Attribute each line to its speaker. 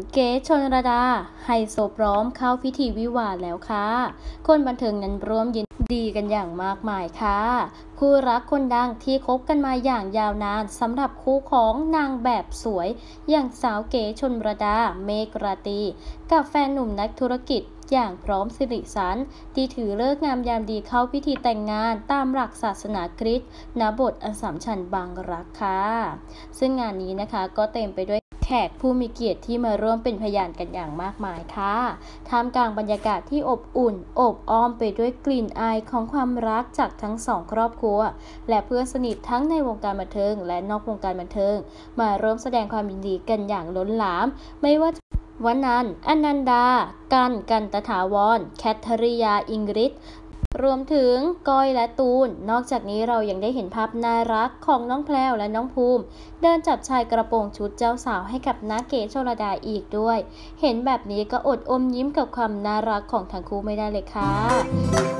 Speaker 1: เก๋ชลดาไฮโซพร้อมเข้าพิธีวิวาห์แล้วค่ะคนบันเทิงนั้นร่วมยินดีกันอย่างมากมายค่ะคู่รักคนดังที่คบกันมาอย่างยาวนานสำหรับคู่ของนางแบบสวยอย่างสาวเก๋ชลดาเมฆราตรีกับแฟนหนุ่มนักธุรกิจอย่างพร้อมสิริสันที่ถือฤกษ์งามยามดีเข้าพิธีแต่งงานตามหลักศาสนาคริสต์ณโบสถ์อัสสัมชัญบางรักค่ะซึ่งงานนี้นะคะก็เต็มไปด้วยแขกผู้มีเกียรติที่มาร่วมเป็นพยานกันอย่างมากมายค่ะท่ามกลางบรรยากาศที่อบอุ่นอบอ้อมไปด้วยกลิ่นอายของความรักจากทั้งสองครอบครัวและเพื่อนสนิททั้งในวงการบันเทิงและนอกวงการบันเทิงมาร่วมแสดงความยินดีกันอย่างล้นหลามไม่ว่าวันนั้นอนันดากันตถาวรแคทธริยาอิงริศรวมถึงก้อยและตูนนอกจากนี้เรายังได้เห็นภาพน่ารักของน้องแพรวและน้องภูมิเดินจับชายกระโปรงชุดเจ้าสาวให้กับน้าเก๋ชลดาอีกด้วยเห็นแบบนี้ก็อดอมยิ้มกับความน่ารักของทั้งคู่ไม่ได้เลยค่ะ